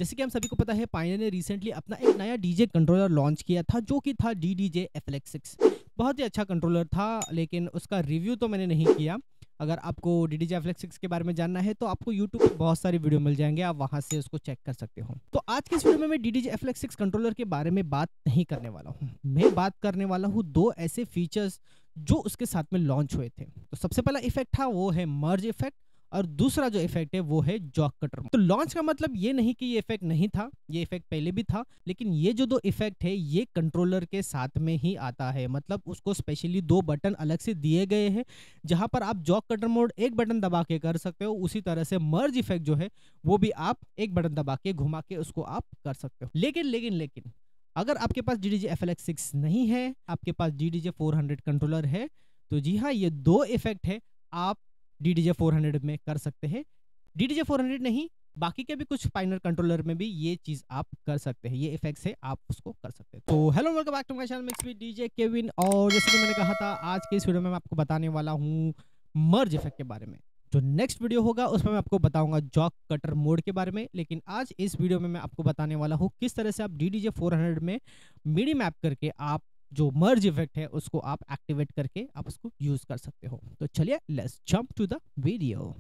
जैसे कि हम सभी को पता है पायनियर ने रिसेंटली अपना एक नया डीजे कंट्रोलर लॉन्च किया था जो कि था DDJ FLX6। बहुत ही अच्छा कंट्रोलर था, लेकिन उसका रिव्यू तो मैंने नहीं किया। अगर आपको DDJ FLX6 के बारे में जानना है तो आपको यूट्यूब पे बहुत सारे वीडियो मिल जाएंगे, आप वहां से उसको चेक कर सकते हो। तो आज के इस वीडियो में मैं DDJ FLX6 कंट्रोलर के बारे में बात नहीं करने वाला हूँ। मैं बात करने वाला हूँ दो ऐसे फीचर्स जो उसके साथ में लॉन्च हुए थे। तो सबसे पहला इफेक्ट था वो है मर्ज इफेक्ट, और दूसरा जो इफेक्ट है वो है जॉक कटर। तो लॉन्च का मतलब ये नहीं कि ये इफेक्ट नहीं था, ये इफेक्ट पहले भी था, लेकिन ये जो दो इफेक्ट है ये कंट्रोलर के साथ में ही आता है। मतलब उसको स्पेशली दो बटन अलग से दिए गए हैं, जहां पर आप जॉक कटर मोड एक बटन दबा के कर सकते हो, उसी तरह से मर्ज इफेक्ट जो है वो भी आप एक बटन दबा के घुमा के उसको आप कर सकते हो। लेकिन अगर आपके पास DDJ FLX6 नहीं है, आपके पास DDJ 400 कंट्रोलर है, तो जी हाँ, ये दो इफेक्ट है आप DDJ 400 में कर सकते हैं। DDJ 400 नहीं, बाकी के भी कुछ पायनियर कंट्रोलर में भी ये चीज आप कर सकते हैं, ये इफेक्ट्स है आप उसको कर सकते हैं। तो hello, welcome back to my channel mix with DJ Kevin. और जैसे कि मैंने कहा था, आज के इस वीडियो में मैं आपको बताने वाला हूँ मर्ज इफेक्ट के बारे में। जो नेक्स्ट वीडियो होगा उसमें मैं आपको बताऊंगा जॉक कटर मोड के बारे में, लेकिन आज इस वीडियो में मैं आपको बताने वाला हूँ किस तरह से आप DDJ 400 में मिडी मैप करके आप जो मर्ज इफेक्ट है उसको आप एक्टिवेट करके आप उसको यूज कर सकते हो। तो चलिए let's jump to the video.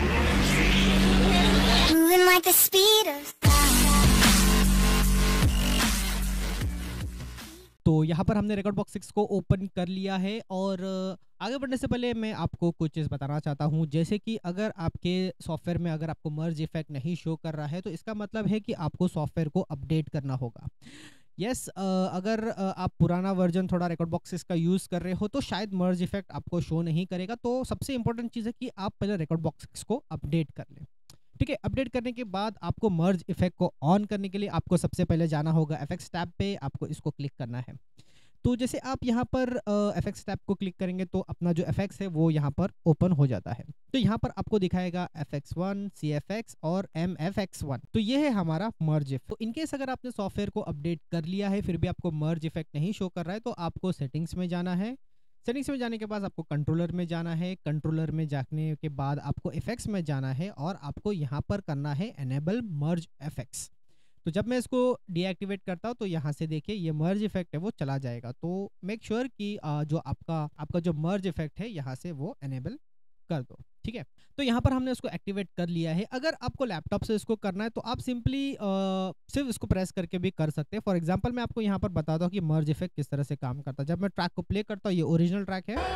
तो यहाँ पर हमने रिकॉर्ड बॉक्स 6 को ओपन कर लिया है, और आगे बढ़ने से पहले मैं आपको कुछ चीज़ बताना चाहता हूँ। जैसे कि अगर आपके सॉफ्टवेयर में अगर आपको मर्ज इफेक्ट नहीं शो कर रहा है तो इसका मतलब है कि आपको सॉफ्टवेयर को अपडेट करना होगा। यस, अगर आप पुराना वर्जन थोड़ा रिकॉर्ड बॉक्सेस का यूज़ कर रहे हो तो शायद मर्ज इफेक्ट आपको शो नहीं करेगा। तो सबसे इंपॉर्टेंट चीज़ है कि आप पहले रिकॉर्ड बॉक्सेस को अपडेट कर लें। ठीक है, अपडेट करने के बाद आपको मर्ज इफेक्ट को ऑन करने के लिए आपको सबसे पहले जाना होगा एफएक्स टैब पे, आपको इसको क्लिक करना है। तो जैसे आप यहाँ पर एफएक्स टैब को क्लिक करेंगे तो अपना जो एफएक्स है वो यहाँ पर ओपन हो जाता है। तो यहाँ पर आपको दिखाएगा FX1, CFX और MFX1। तो ये है हमारा मर्ज इफेक्ट। तो इनकेस अगर आपने सॉफ्टवेयर को अपडेट कर लिया है फिर भी आपको मर्ज इफेक्ट नहीं शो कर रहा है तो आपको सेटिंग्स में जाना है। सेटिंग्स में जाने के बाद आपको कंट्रोलर में जाना है। कंट्रोलर में जाने के बाद आपको इफेक्ट्स में जाना है और आपको यहाँ पर करना है एनेबल मर्ज इफेक्ट्स। तो जब मैं इसको डीएक्टिवेट करता हूँ तो यहाँ से देखिए ये मर्ज इफेक्ट है वो चला जाएगा। तो मेक श्योर कि जो आपका जो मर्ज इफेक्ट है यहाँ से वो एनेबल कर दो। ठीक है, तो यहाँ पर हमने उसको एक्टिवेट कर लिया है। अगर आपको लैपटॉप से इसको करना है तो आप सिंपली सिर्फ इसको प्रेस करके भी कर सकते हैं। फॉर एग्जांपल मैं आपको यहाँ पर बताता हूँ कि मर्ज इफेक्ट किस तरह से काम करता है। जब मैं ट्रैक को प्ले करता हूँ, ये ओरिजिनल ट्रैक है,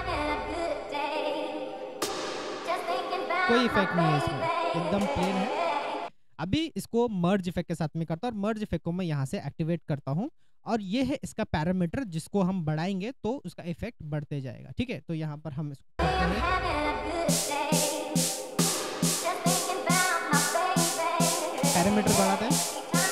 कोई इफेक्ट नहीं है इसमें, एकदम प्लेन है। अभी इसको मर्ज इफेक्ट के साथ में करता हूँ और मर्ज इफेक्ट को मैं यहाँ से एक्टिवेट करता हूँ, और ये है इसका पैरामीटर जिसको हम बढ़ाएंगे तो उसका इफेक्ट बढ़ते जाएगा। ठीक है, तो यहाँ पर हम इसको करते हैं, पैरामीटर बढ़ाते हैं।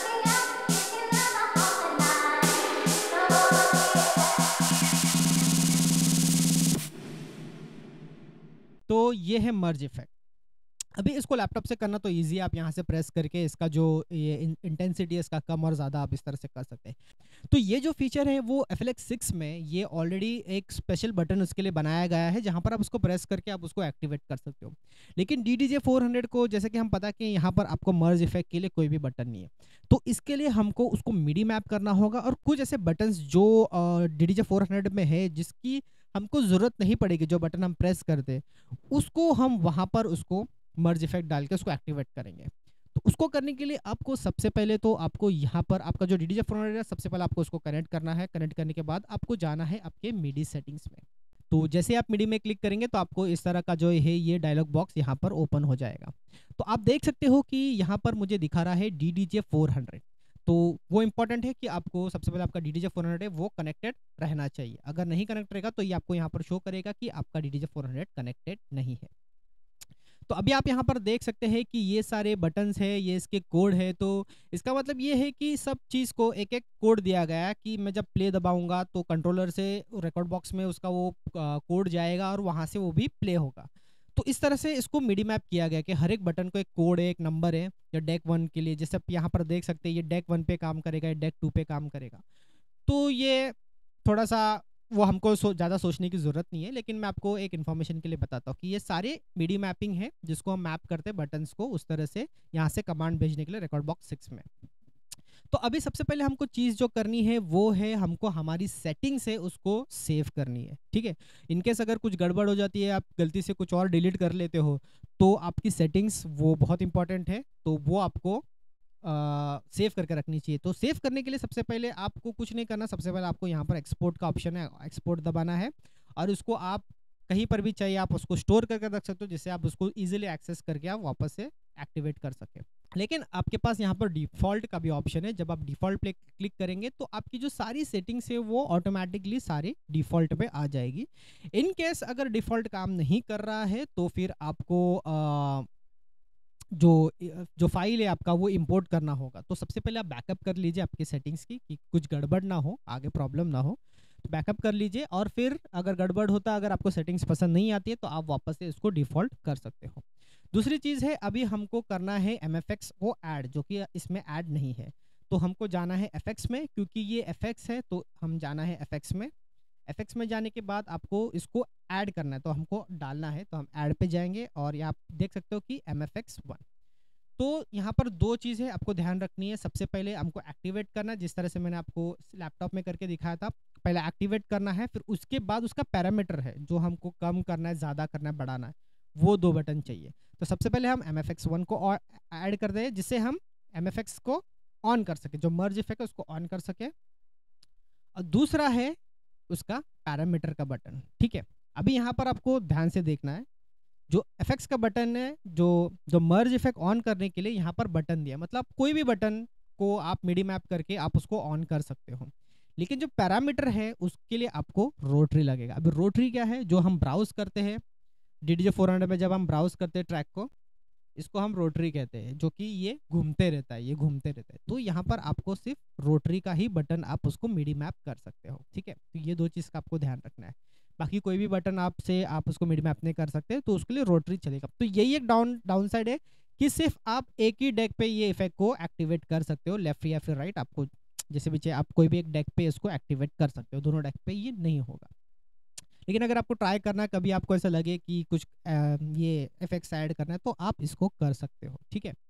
तो ये है मर्ज इफेक्ट। अभी इसको लैपटॉप से करना तो इजी है, आप यहाँ से प्रेस करके इसका जो ये इंटेंसिटी है इसका कम और ज़्यादा आप इस तरह से कर सकते हैं। तो ये जो फीचर है वो FLX6 में ये ऑलरेडी एक स्पेशल बटन उसके लिए बनाया गया है जहाँ पर आप उसको प्रेस करके आप उसको एक्टिवेट कर सकते हो। लेकिन DDJ 400 को जैसे कि हम पता कि यहाँ पर आपको मर्ज इफेक्ट के लिए कोई भी बटन नहीं है, तो इसके लिए हमको उसको मिडी मैप करना होगा। और कुछ ऐसे बटन्स जो DDJ 400 में है जिसकी हमको ज़रूरत नहीं पड़ेगी, जो बटन हम प्रेस करते उसको हम वहाँ पर उसको मर्ज इफेक्ट डाल के उसको एक्टिवेट करेंगे। तो उसको करने के लिए आपको सबसे पहले तो आपको यहाँ पर आपका जो DDJ 400 है सबसे पहले आपको उसको कनेक्ट करना है। कनेक्ट करने के बाद आपको जाना है आपके मिडी सेटिंग्स में। तो जैसे आप मिडी में क्लिक करेंगे तो आपको इस तरह का जो है ये डायलॉग बॉक्स यहाँ पर ओपन हो जाएगा। तो आप देख सकते हो कि यहाँ पर मुझे दिखा रहा है DDJ 400। तो वो इंपॉर्टेंट है कि आपको सबसे पहले आपका DDJ 400 है वो कनेक्टेड रहना चाहिए। अगर नहीं कनेक्ट रहेगा तो ये आपको यहाँ पर शो करेगा कि आपका DDJ 400 कनेक्टेड नहीं है। तो अभी आप यहाँ पर देख सकते हैं कि ये सारे बटन्स है, ये इसके कोड है। तो इसका मतलब ये है कि सब चीज़ को एक एक कोड दिया गया है कि मैं जब प्ले दबाऊंगा तो कंट्रोलर से रिकॉर्ड बॉक्स में उसका वो कोड जाएगा और वहाँ से वो भी प्ले होगा। तो इस तरह से इसको मिडी मैप किया गया कि हर एक बटन को एक कोड है, एक नंबर है। या डेक 1 के लिए जैसे आप यहाँ पर देख सकते हैं ये डेक 1 पे काम करेगा, ये डेक 2 पे काम करेगा। तो ये थोड़ा सा वो हमको ज़्यादा सोचने की ज़रूरत नहीं है, लेकिन मैं आपको एक इन्फॉर्मेशन के लिए बताता हूँ कि ये सारे मीडी मैपिंग है जिसको हम मैप करते हैं बटन्स को उस तरह से यहाँ से कमांड भेजने के लिए रिकॉर्ड बॉक्स 6 में। तो अभी सबसे पहले हमको चीज़ जो करनी है वो है हमको हमारी सेटिंग से उसको सेव करनी है, ठीक है। इनकेस अगर कुछ गड़बड़ हो जाती है, आप गलती से कुछ और डिलीट कर लेते हो, तो आपकी सेटिंग्स वो बहुत इंपॉर्टेंट है, तो वो आपको सेव करके रखनी चाहिए। तो सेव करने के लिए सबसे पहले आपको कुछ नहीं करना, सबसे पहले आपको यहाँ पर एक्सपोर्ट का ऑप्शन है, एक्सपोर्ट दबाना है और उसको आप कहीं पर भी चाहिए आप उसको स्टोर करके रख सकते हो, जिससे आप उसको इजीली एक्सेस करके आप वापस से एक्टिवेट कर सके। लेकिन आपके पास यहाँ पर डिफ़ॉल्ट का भी ऑप्शन है, जब आप डिफ़ॉल्ट पे क्लिक करेंगे तो आपकी जो सारी सेटिंग्स है वो ऑटोमेटिकली सारी डिफ़ॉल्ट पे आ जाएगी। इन केस अगर डिफ़ॉल्ट काम नहीं कर रहा है तो फिर आपको जो फाइल है आपका वो इंपोर्ट करना होगा। तो सबसे पहले आप बैकअप कर लीजिए आपकी सेटिंग्स की कि कुछ गड़बड़ ना हो, आगे प्रॉब्लम ना हो। तो बैकअप कर लीजिए और फिर अगर गड़बड़ होता है, अगर आपको सेटिंग्स पसंद नहीं आती है तो आप वापस से इसको डिफ़ॉल्ट कर सकते हो। दूसरी चीज़ है, अभी हमको करना है MFX को ऐड, जो कि इसमें ऐड नहीं है। तो हमको जाना है FX में, क्योंकि ये FX है तो हम जाना है FX में। FX में जाने के बाद आपको इसको ऐड करना है, तो हमको डालना है, तो हम ऐड पे जाएंगे और यहाँ आप देख सकते हो कि MFX 1। तो यहाँ पर दो चीज़ें आपको ध्यान रखनी है। सबसे पहले हमको एक्टिवेट करना है, जिस तरह से मैंने आपको लैपटॉप में करके दिखाया था। पहले एक्टिवेट करना है, फिर उसके बाद उसका पैरामीटर है जो हमको कम करना है, ज़्यादा करना है, बढ़ाना है, वो दो बटन चाहिए। तो सबसे पहले हम MFX 1 को ऐड कर दें, जिससे हम MFX को ऑन कर सके, जो मर्ज इफेक्ट है उसको ऑन कर सके। और दूसरा है उसका पैरामीटर का बटन, ठीक है। अभी यहाँ पर आपको ध्यान से देखना है, जो एफेक्ट्स का बटन है, जो मर्ज इफेक्ट ऑन करने के लिए यहाँ पर बटन दिया, मतलब कोई भी बटन को आप मिडी मैप करके आप उसको ऑन कर सकते हो। लेकिन जो पैरामीटर है उसके लिए आपको रोटरी लगेगा। अभी रोटरी क्या है, जो हम ब्राउज करते हैं DDJ 400 में, जब हम ब्राउज करते हैं ट्रैक को, इसको हम रोटरी कहते हैं, जो कि ये घूमते रहता है, ये घूमते रहता है। तो यहाँ पर आपको सिर्फ रोटरी का ही बटन आप उसको मिडी मैप कर सकते हो, ठीक है। तो ये दो चीज़ का आपको ध्यान रखना है। बाकी कोई भी बटन आपसे आप उसको मिडी मैप नहीं कर सकते, तो उसके लिए रोटरी चलेगा। तो यही एक डाउन साइड है कि सिर्फ आप एक ही डेक पे ये इफेक्ट को एक्टिवेट कर सकते हो, लेफ्ट या फिर राइट, आपको जैसे भी चाहिए आप कोई भी एक डेक पे इसको एक्टिवेट कर सकते हो, दोनों डेक पे ये नहीं होगा। लेकिन अगर आपको ट्राई करना है, कभी आपको ऐसा लगे कि कुछ ये इफेक्ट्स ऐड करना है, तो आप इसको कर सकते हो, ठीक है।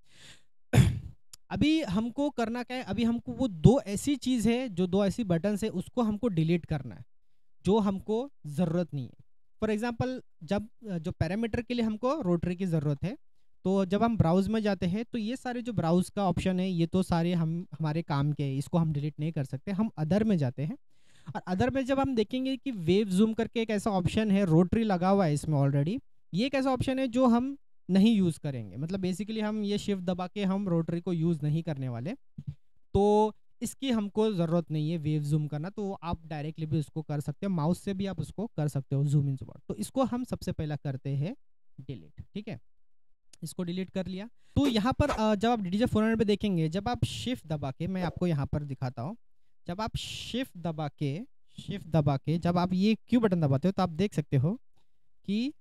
अभी हमको करना क्या है, अभी हमको वो दो ऐसी चीज़ है, जो दो ऐसी बटन है, उसको हमको डिलीट करना है, जो हमको ज़रूरत नहीं है। फॉर एग्जांपल, जब जो पैरामीटर के लिए हमको रोटरी की ज़रूरत है, तो जब हम ब्राउज में जाते हैं तो ये सारे जो ब्राउज का ऑप्शन है, ये तो सारे हमारे काम के हैं, इसको हम डिलीट नहीं कर सकते। हम अदर में जाते हैं और अदर में जब हम देखेंगे कि वेव जूम करके एक ऐसा ऑप्शन है, रोटरी लगा हुआ है इसमें ऑलरेडी। ये एक ऐसा ऑप्शन है जो हम नहीं यूज़ करेंगे, मतलब बेसिकली हम ये शिफ्ट दबा के हम रोटरी को यूज़ नहीं करने वाले। तो इसकी हमको ज़रूरत नहीं है वेव जूम करना, तो आप डायरेक्टली भी उसको कर सकते हो, माउस से भी आप उसको कर सकते हो जूम इन जूम आउट। तो इसको हम सबसे पहला करते हैं डिलीट, ठीक है। इसको डिलीट कर लिया। तो यहाँ पर जब आप DDJ 400 पे देखेंगे, जब आप शिफ्ट दबा के, मैं आपको यहाँ पर दिखाता हूँ, जब आप शिफ्ट दबा के जब आप ये क्यू बटन दबाते हो, तो आप देख सकते हो कि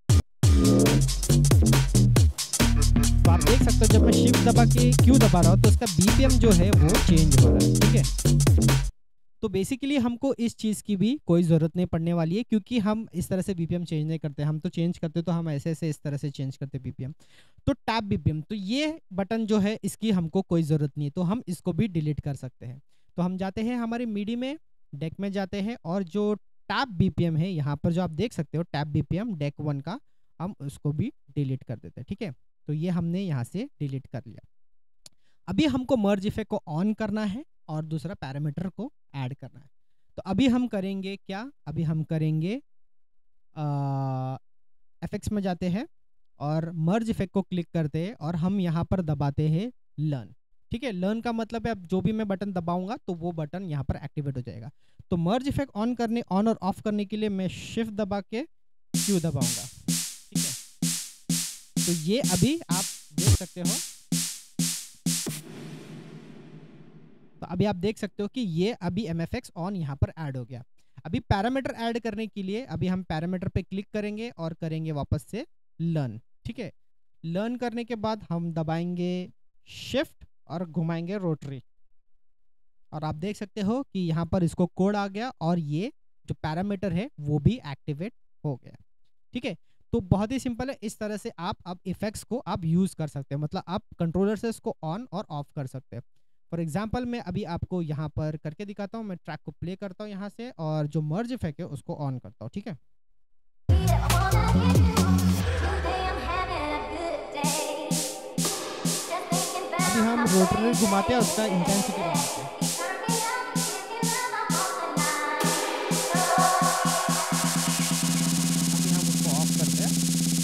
तो आप देख सकते हो जब मैं शिफ्ट दबा के क्यू दबा रहा हूँ तो उसका BPM जो है वो चेंज हो रहा है, ठीक है। तो बेसिकली हमको इस चीज़ की भी कोई ज़रूरत नहीं पड़ने वाली है, क्योंकि हम इस तरह से BPM चेंज नहीं करते। हम तो चेंज करते तो हम ऐसे ऐसे इस तरह से चेंज करते BPM। तो टैप BPM, तो ये बटन जो है इसकी हमको कोई ज़रूरत नहीं है, तो हम इसको भी डिलीट कर सकते हैं। तो हम जाते हैं हमारे मीडी में, डेक में जाते हैं, और जो टैप BPM है यहाँ पर जो आप देख सकते हो टैप BPM डेक 1 का, हम उसको भी डिलीट कर देते हैं, ठीक है। तो ये हमने यहाँ से डिलीट कर लिया। अभी हमको मर्ज इफेक्ट को ऑन करना है और दूसरा पैरामीटर को ऐड करना है। तो अभी हम करेंगे क्या, अभी हम करेंगे एफेक्ट्स में जाते हैं और मर्ज इफेक्ट को क्लिक करते हैं और हम यहाँ पर दबाते हैं लर्न, ठीक है। लर्न का मतलब है अब जो भी मैं बटन दबाऊंगा तो वो बटन यहाँ पर एक्टिवेट हो जाएगा। तो मर्ज इफेक्ट ऑन और ऑफ करने के लिए मैं शिफ्ट दबा के क्यू दबाऊंगा, ठीक है। तो ये अभी आप देख सकते हो, तो अभी आप देख सकते हो कि ये अभी MFX ऑन यहाँ पर ऐड हो गया। अभी पैरामीटर ऐड करने के लिए अभी हम पैरामीटर पे क्लिक करेंगे और करेंगे वापस से लर्न, ठीक है। लर्न करने के बाद हम दबाएंगे शिफ्ट और घुमाएंगे रोटरी, और आप देख सकते हो कि यहाँ पर इसको कोड आ गया और ये जो पैरामीटर है वो भी एक्टिवेट हो गया। ठीक है, तो बहुत ही सिंपल है। इस तरह से आप अब इफेक्ट्स को आप यूज़ कर सकते हैं, मतलब आप कंट्रोलर से इसको ऑन और ऑफ कर सकते हैं। फॉर एग्जांपल मैं अभी आपको यहाँ पर करके दिखाता हूँ। मैं ट्रैक को प्ले करता हूँ यहाँ से और जो मर्ज इफेक्ट है उसको ऑन करता हूँ। ठीक है, अभी हम रोटरी घुमाते हैं, उसका इंटेंसिटी बढ़ाते हैं। अभी हम उसको ऑफ करते हैं।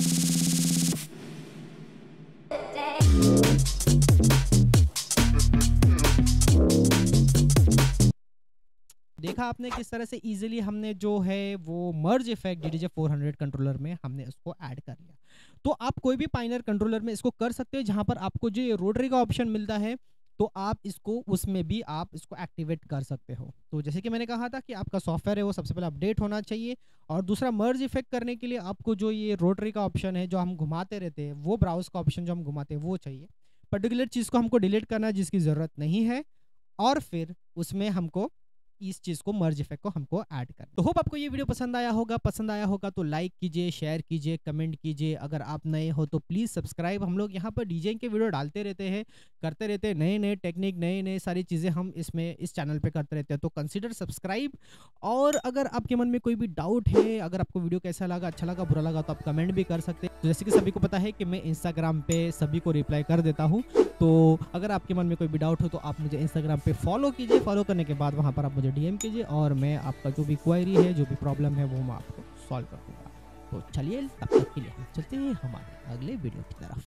देखा आपने किस तरह से इजीली हमने जो है वो मर्ज इफेक्ट DDJ 400 कंट्रोलर में हमने उसको ऐड कर लिया। तो आप कोई भी पाइनर कंट्रोलर में इसको कर सकते हैं, जहां पर आपको जो ये रोटरी का ऑप्शन मिलता है तो आप इसको उसमें भी आप इसको एक्टिवेट कर सकते हो। तो जैसे कि मैंने कहा था कि आपका सॉफ्टवेयर है वो सबसे पहले अपडेट होना चाहिए, और दूसरा मर्ज इफेक्ट करने के लिए आपको जो ये रोटरी का ऑप्शन है जो हम घुमाते रहते हैं, वो ब्राउज का ऑप्शन जो हम घुमाते हैं वो चाहिए। पर्टिकुलर चीज़ को हमको डिलीट करना है जिसकी ज़रूरत नहीं है, और फिर उसमें हमको इस चीज़ को मर्ज इफेक्ट को हमको ऐड कर। तो होप आपको ये वीडियो पसंद आया होगा तो लाइक कीजिए, शेयर कीजिए, कमेंट कीजिए। अगर आप नए हो तो प्लीज़ सब्सक्राइब। हम लोग यहाँ पर डीजे के वीडियो डालते रहते हैं, करते रहते हैं, नए नए टेक्निक, नए नए सारी चीज़ें हम इसमें इस चैनल पे करते रहते हैं, तो कंसिडर सब्सक्राइब। और अगर आपके मन में कोई भी डाउट है, अगर आपको वीडियो कैसा लगा, अच्छा लगा, बुरा लगा, तो आप कमेंट भी कर सकते हैं। तो जैसे कि सभी को पता है कि मैं इंस्टाग्राम पे सभी को रिप्लाई कर देता हूँ, तो अगर आपके मन में कोई भी डाउट हो तो आप मुझे इंस्टाग्राम पे फॉलो कीजिए। फॉलो करने के बाद वहाँ पर आप मुझे DM कीजिए, और मैं आपका जो भी क्वेरी है, जो भी प्रॉब्लम है, वो मैं आपको सॉल्व कर दूँगा। तो चलिए, तब तक के लिए हम चलते हैं हमारे अगले वीडियो की तरफ।